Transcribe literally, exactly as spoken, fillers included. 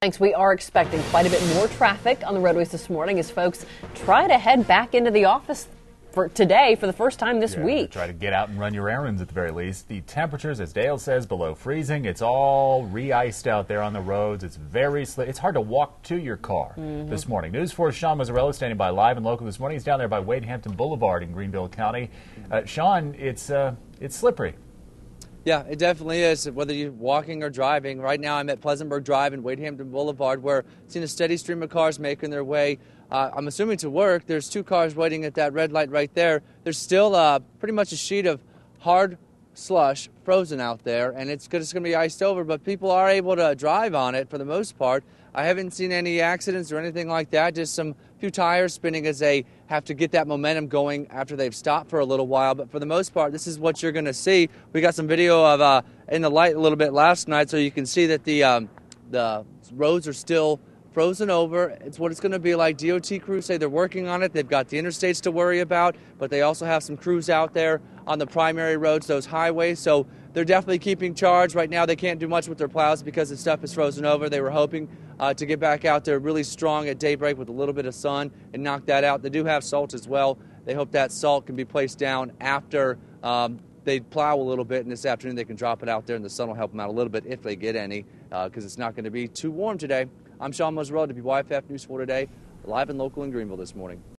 Thanks. We are expecting quite a bit more traffic on the roadways this morning as folks try to head back into the office for today for the first time this yeah, week. Try to get out and run your errands at the very least. The temperatures, as Dale says, below freezing. It's all re-iced out there on the roads. It's very slick. It's hard to walk to your car mm-hmm. this morning. News four's Sean Mazzarello standing by live and local this morning. He's down there by Wade Hampton Boulevard in Greenville County. Uh, Sean, it's uh, it's slippery. Yeah, it definitely is, whether you're walking or driving. Right now I'm at Pleasantburg Drive and Wade Hampton Boulevard, where I've seen a steady stream of cars making their way, uh, I'm assuming to work. There's two cars waiting at that red light right there. There's still uh, pretty much a sheet of hard slush frozen out there, and it's going to be iced over, but people are able to drive on it for the most part. I haven't seen any accidents or anything like that, just some few tires spinning as they have to get that momentum going after they've stopped for a little while. But for the most part, this is what you're going to see. We got some video of uh, in the light a little bit last night, so you can see that the um, the roads are still frozen over. It's what it's going to be like. D O T crews say they're working on it. They've got the interstates to worry about, but they also have some crews out there on the primary roads, those highways. So they're definitely keeping charge. Right now they can't do much with their plows because the stuff is frozen over. They were hoping uh, to get back out there really strong at daybreak with a little bit of sun and knock that out. They do have salt as well. They hope that salt can be placed down after um, they plow a little bit, and this afternoon they can drop it out there and the sun will help them out a little bit if they get any, because uh, it's not going to be too warm today. I'm Sean Mazzarello, W Y F F News four Today, live and local in Greenville this morning.